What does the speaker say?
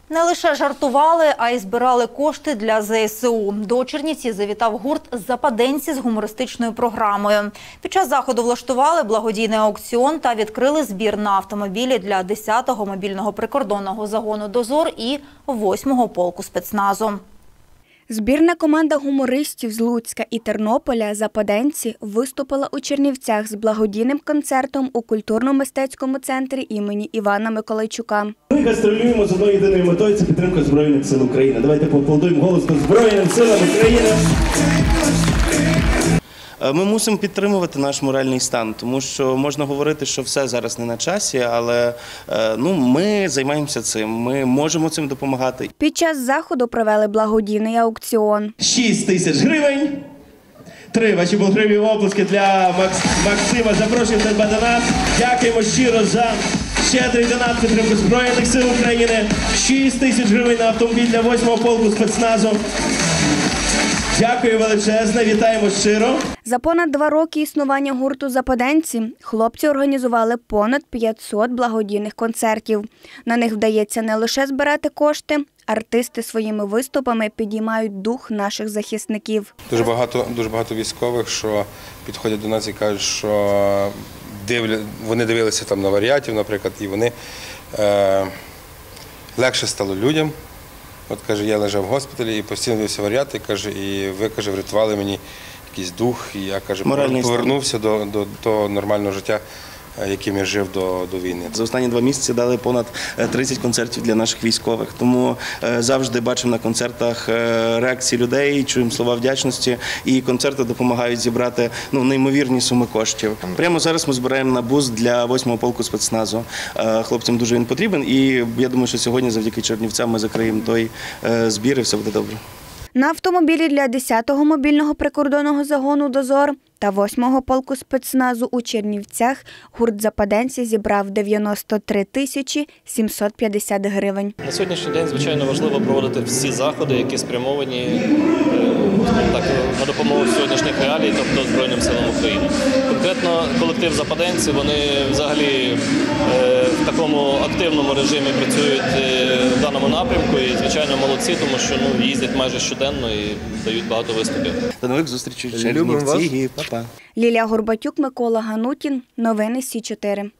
Не лише жартували, а й збирали кошти для ЗСУ. До Чернівців завітав гурт «Западенці» з гумористичною програмою. Під час заходу влаштували благодійний аукціон та відкрили збір на автомобілі для 10-го мобільного прикордонного загону «Дозор» і 8-го полку спецназу. Збірна команда гумористів з Луцька і Тернополя «Западенці» виступила у Чернівцях з благодійним концертом у культурно-мистецькому центрі імені Івана Миколайчука. Ми гастролюємо з одною єдиною метою – це підтримка Збройних сил України. Давайте поаплодуємо голосно Збройним силам України. Ми мусимо підтримувати наш моральний стан, тому що можна говорити, що все зараз не на часі, але ми займаємося цим, ми можемо цим допомагати. Під час заходу провели благодійний аукціон. 6 тисяч гривень. 3 ваші бурхливі оплески для Максима. Запрошуємо тебе до нас. Дякуємо щиро за щедрий донат підтримку Збройних сил України. 6 тисяч гривень на автомобіль для 8-го полку спецназу. Дякую величезне, вітаємо щиро. За понад 2 роки існування гурту «Западенці» хлопці організували понад 500 благодійних концертів. На них вдається не лише збирати кошти, артисти своїми виступами підіймають дух наших захисників. Дуже багато військових, що підходять до нас і кажуть, що вони дивилися там на варіатів, наприклад, і вони легше стало людям. От, каже, я лежав в госпіталі і постійно дивився варіати, каже, і ви, каже, врятували мені якийсь дух, і я, каже, повернувся до того нормального життя, яким я жив до війни. За останні 2 місяці дали понад 30 концертів для наших військових, тому завжди бачимо на концертах реакції людей, чуємо слова вдячності, і концерти допомагають зібрати неймовірні суми коштів. Прямо зараз ми збираємо на бус для 8-го полку спецназу. Хлопцям дуже він потрібен, і я думаю, що сьогодні завдяки Чернівцям ми закриємо той збір і все буде добре. На автомобілі для 10-го мобільного прикордонного загону «Дозор» та 8-го полку спецназу у Чернівцях гурт «Западенці» зібрав 93 тисячі 750 гривень. На сьогоднішній день, звичайно, важливо проводити всі заходи, які спрямовані на допомогу сьогоднішніх реалій, тобто Збройним силам України. Конкретно колектив «Западенці», вони взагалі в такому активному режимі працюють в даному напрямку і, звичайно, молодці, тому що їздять майже щоденно і дають багато виступів. До нових зустрічей в Чернівці. Па-па. Лілія Горбатюк, Микола Ганутін. Новини Сі 4.